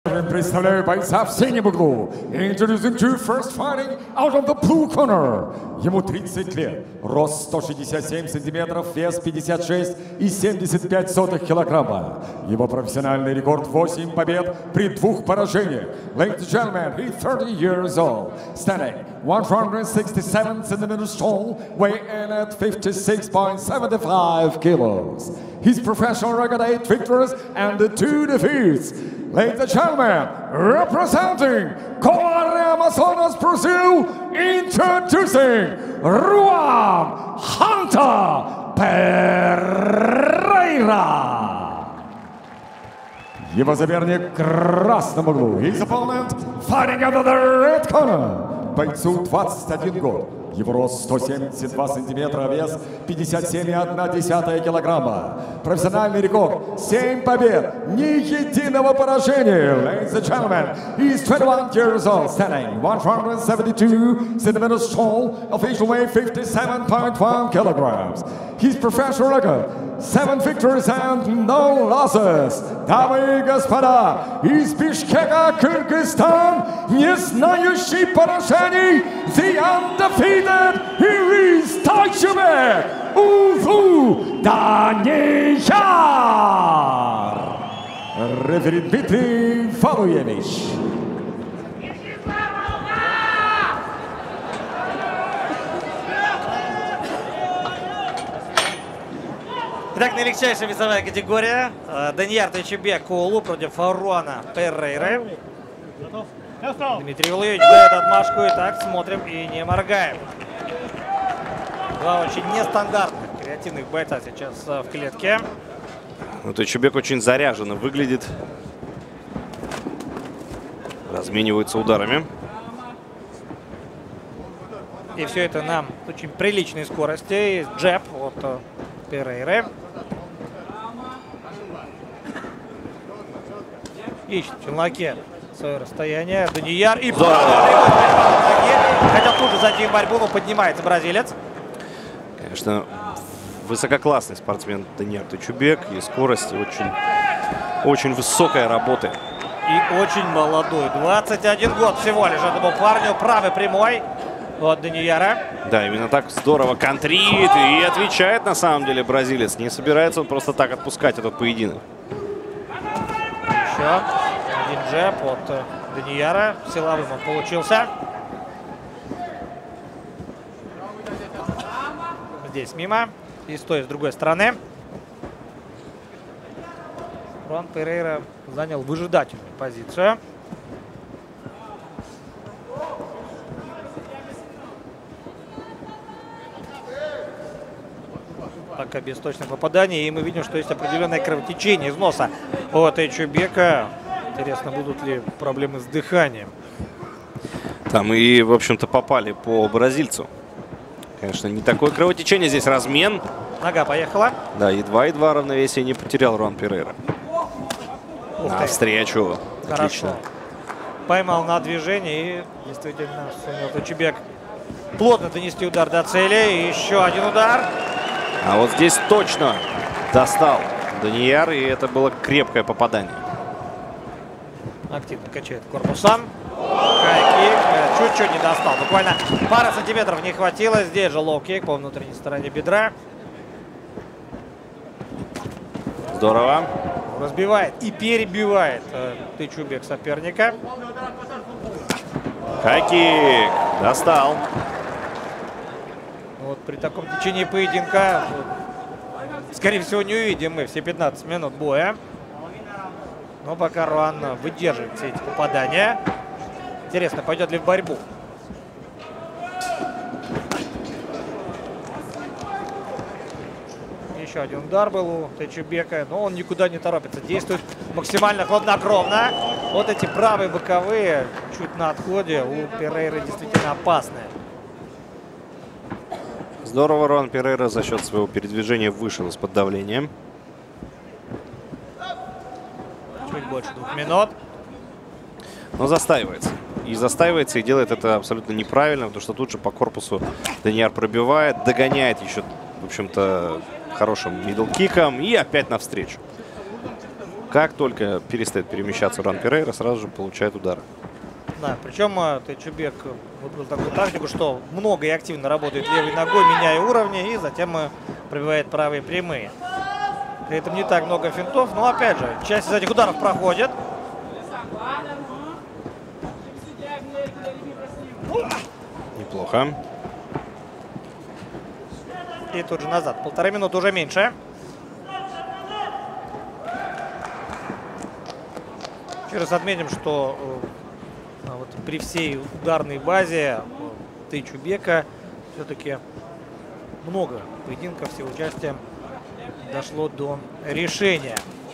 Представляю бойца в синем углу. Introducing to first fighting out of the blue corner. Ему 30 лет, рост 167 сантиметров, вес 56,75 килограмма. Его профессиональный рекорд 8 побед при 2 поражениях. Ladies and gentlemen, he's 30 years old, standing 167 centimeters tall, weighing in at 56.75 kilos. His professional record 8 victories and 2 defeats. Ladies and gentlemen, representing Coare Amazonas, Brazil, introducing Ruan Hunter Pereira. Его соперник в красном углу. His opponent fighting out of the red corner. Бойцу 21 год. Его рост 172 сантиметра, вес 57,1 килограмма. Профессиональный рекорд 7 побед, ни единого поражения. Ladies and gentlemen, he's 21 years old, standing 172 centimeters tall, official weight 57.1 kilograms. His professional record 7 victories and no losses. Дамы и господа, из Бишкека, Кыргызстан, не знающий поражений, the undefeated, here is Тайчубек Узу Данияр. Рефери Дмитрий Фалуевич. Итак, наилегчайшая весовая категория. Данияр Тайчубек Куулу против Руана Перейры. Дмитрий Валуевич дает отмашку. И так смотрим и не моргаем. Два очень нестандартных, креативных бойца сейчас в клетке. Ну, Тайчубек очень заряженно выглядит. Размениваются ударами. И все это на очень приличной скорости. Джеб от Перейры. Ищет в челноке свое расстояние. Данияр и хотел тут же зайти в борьбу, но поднимается бразилец. Конечно, высококлассный спортсмен Данияр Тайчубек. И скорость, очень высокая работа. И очень молодой. 21 год всего лишь этому парню. Правый прямой от Данияра. Да, именно так здорово контрит и отвечает на самом деле бразилец. Не собирается он просто так отпускать этот поединок. Еще один джеб от Данияра. Силовым он получился. Здесь мимо. И стоит с другой стороны. Руан Перейра занял выжидательную позицию. Пока без точных попаданий. И мы видим, что есть определенное кровотечение из носа у Тайчубека. Интересно, будут ли проблемы с дыханием. Там и, в общем-то, попали по бразильцу. Конечно, не такое кровотечение. Здесь размен. Нога поехала. Да, едва-едва равновесие не потерял Руан Перейра. Навстречу. Хорошо. Отлично. Поймал на движение и действительно сумел Тайчубек плотно донести удар до цели. И еще один удар. А вот здесь точно достал Данияр, и это было крепкое попадание. Активно качает корпусом. Хай-кик. Чуть-чуть не достал. Буквально пара сантиметров не хватило. Здесь же лоу-кик по внутренней стороне бедра. Здорово. Разбивает и перебивает Тайчубек соперника. Хай-кик. Достал. Вот при таком течении поединка, скорее всего, не увидим мы все 15 минут боя. Но пока Руан выдерживает все эти попадания. Интересно, пойдет ли в борьбу. Еще один удар был у Тайчубека, но он никуда не торопится. Действует максимально хладнокровно. Вот эти правые боковые чуть на отходе у Перейры действительно опасные. Здорово Руан Перейра за счет своего передвижения вышел из-под давления. Чуть больше 2 минут. Но застаивается. И застаивается, и делает это абсолютно неправильно, потому что тут же по корпусу Данияр пробивает, догоняет еще, в общем-то, хорошим мидл-киком и опять навстречу. Как только перестает перемещаться Руан Перейра, сразу же получает удары. Да, причем Тайчубек выбрал такую тактику, что много и активно работает левой ногой, меняя уровни, и затем пробивает правые прямые. При этом не так много финтов, но опять же, часть из этих ударов проходит. Неплохо. И тут же назад. 1,5 минуты уже меньше. Еще раз отметим, что вот при всей ударной базе Тайчубека все-таки много поединков с его участием дошло до решения.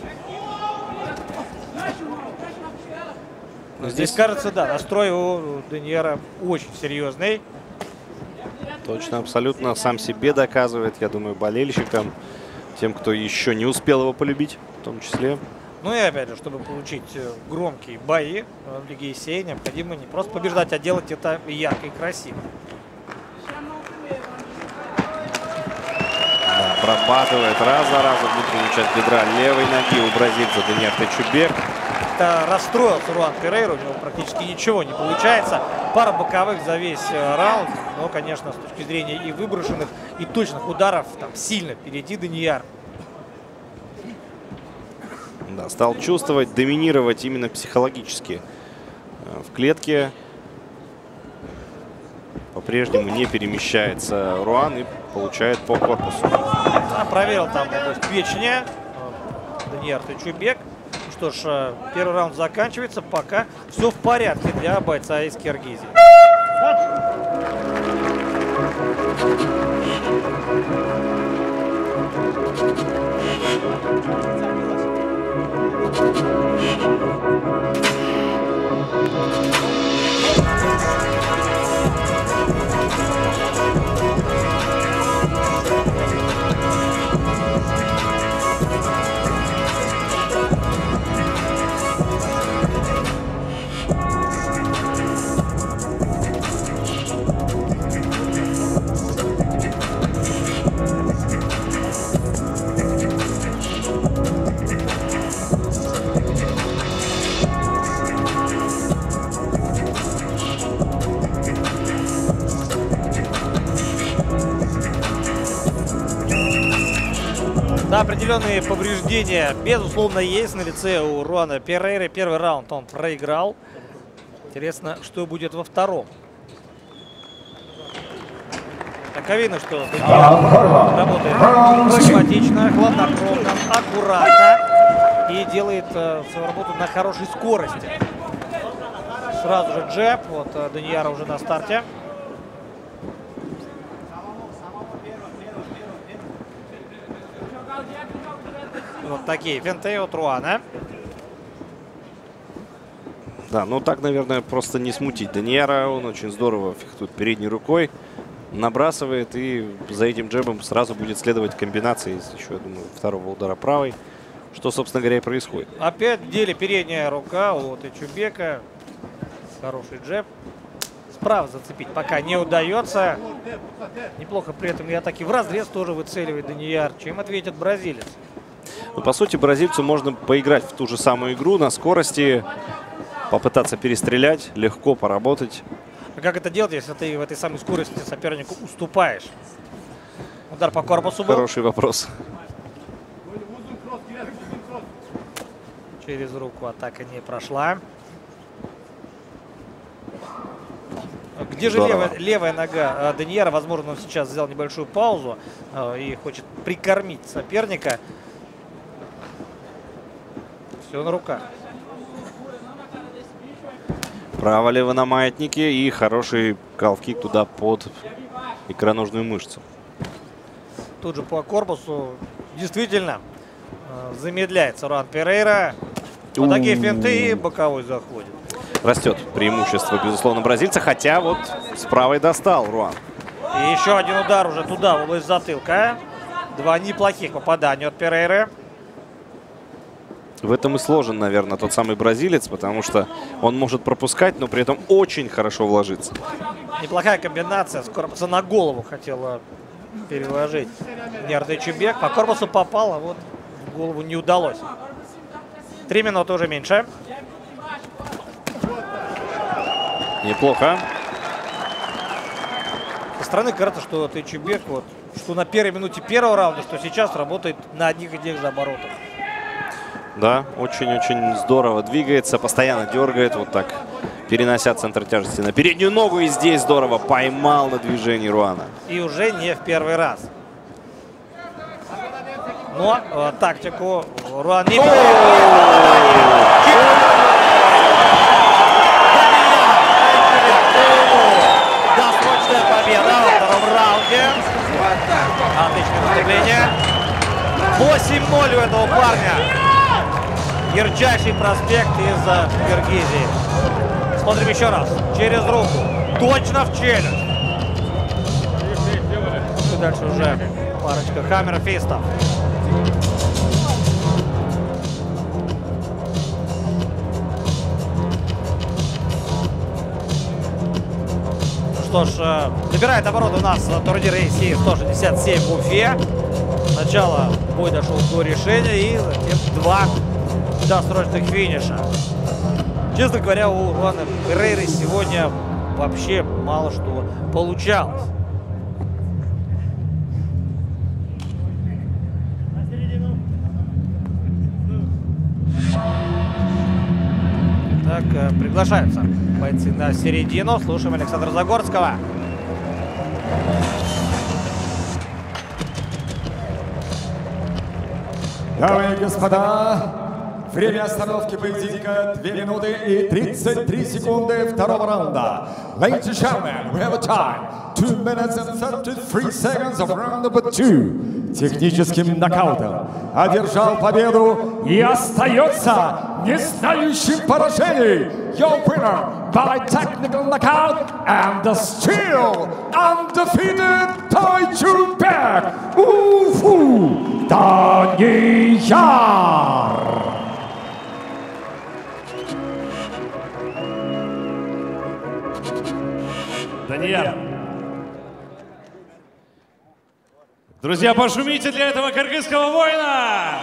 Но здесь, кажется, да, настрой у Даниэра очень серьезный. Точно, абсолютно сам себе доказывает, я думаю, болельщикам, тем, кто еще не успел его полюбить, в том числе. Ну и опять же, чтобы получить громкие бои в Лиге Исей, необходимо не просто побеждать, а делать это ярко и красиво. Да, пробатывает раз за разом внутреннюю часть бедра левой ноги у бразильца Даниэр Тайчубек. Расстроился Руан Перейра, у него практически ничего не получается. Пара боковых за весь раунд, но, конечно, с точки зрения и выброшенных, и точных ударов, там сильно впереди Даниэр. Да, стал чувствовать, доминировать именно психологически в клетке. По-прежнему не перемещается Руан и получает по корпусу. Проверил там область печени Даниэр Тайчубек. Что ж, первый раунд заканчивается, пока все в порядке для бойца из Киргизии. Да, определенные повреждения, безусловно, есть на лице у Руана Перейры. Первый раунд он проиграл. Интересно, что будет во втором. Так, видно, что работает прагматично, хладнокровно, аккуратно и делает свою работу на хорошей скорости. Сразу же джеб. Вот Даниэра уже на старте. Вот такие финты от Руана. Да, ну так, наверное, просто не смутить Даниэра. Он очень здорово фехтует передней рукой, набрасывает, и за этим джебом сразу будет следовать комбинация из, еще, я думаю, второго удара правой. Что, собственно говоря, и происходит. Опять в деле передняя рука у Тайчубека. Хороший джеб. Справа зацепить пока не удается. Неплохо при этом и атаки в разрез тоже выцеливает Даниэр. Чем ответит бразилец? Ну, по сути, бразильцу можно поиграть в ту же самую игру на скорости, попытаться перестрелять, легко поработать. А как это делать, если ты в этой самой скорости сопернику уступаешь? Удар по корпусу был. Хороший вопрос. Через руку атака не прошла. Где же левая нога Даниэра? Возможно, он сейчас взял небольшую паузу и хочет прикормить соперника. Все на руках. Право-лево на маятнике и хороший калф-кик туда под икроножную мышцу. Тут же по корпусу действительно замедляется Руан Перейра. Вот такие финты и боковой заходит. Растет преимущество, безусловно, бразильца, хотя вот с правой достал Руан. И еще один удар уже туда, в область затылка. Два неплохих попадания от Перейры. В этом и сложен, наверное, тот самый бразилец, потому что он может пропускать, но при этом очень хорошо вложиться. Неплохая комбинация. С корпуса на голову хотела переложить Даниэр Тайчубек. По корпусу попал, а вот в голову не удалось. 3 минуты уже меньше. Неплохо. Со стороны кажется, что Тайчубек, вот, что на первой минуте первого раунда, что сейчас работает на одних и тех же оборотах. Да, очень-очень здорово двигается, постоянно дергает вот так, перенося центр тяжести на переднюю ногу. И здесь здорово поймал на движении Руана. И уже не в первый раз. Но тактику Руан не... Досрочная победа во втором раунде. Отличное выступление. 8-0 у этого парня. Ярчайший проспект из Киргизии. Смотрим еще раз. Через руку. Точно в челюсть. И дальше уже парочка хаммер-фистов. Что ж, набирает обороты у нас турнир ACF 167 в Уфе. Сначала бой дошел до решения и затем 2 досрочных финиша. Честно говоря, у Руана Перейры сегодня вообще мало что получалось. Так, приглашаются бойцы на середину. Слушаем Александра Загорского. Дамы и господа, время остановки поединка 2 минуты и 33 секунды второго раунда. Ladies and gentlemen, we have a time 2 minutes and 33 seconds of round number 2. Техническим нокаутом одержал победу и остается не знающим поражений. Your winner by technical knockout and the still undefeated Тайчубек Уфу Данияр. Данияр. Друзья, пошумите для этого кыргызского воина!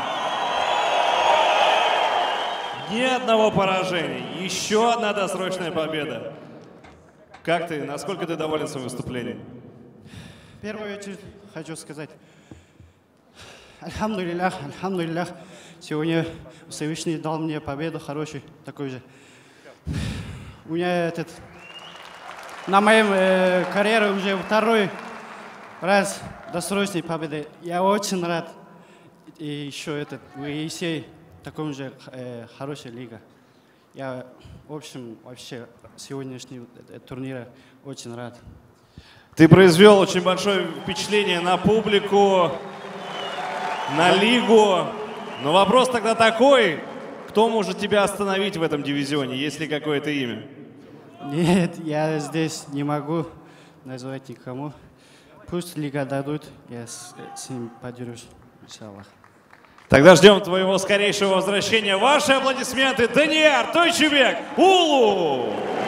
Ни одного поражения. Еще одна досрочная победа. Как ты? Насколько ты доволен своим выступлением? В первую очередь хочу сказать, альхамдулиллах, альхамдулиллах, сегодня Всевышний дал мне победу хороший, такой же. У меня на моем карьере уже второй раз досрочной победы. Я очень рад. И еще в ЕСЕ такой же хорошая лига. Я, в общем, вообще сегодняшнего турнира очень рад. Ты произвел очень большое впечатление на публику, на лигу. Но вопрос тогда такой, кто может тебя остановить в этом дивизионе, есть ли какое-то имя? Нет, я здесь не могу назвать никому. Пусть лига дадут, я с ним подерусь, иншаллах. Тогда ждем твоего скорейшего возвращения. Ваши аплодисменты, Данияр Тайчубек Улу!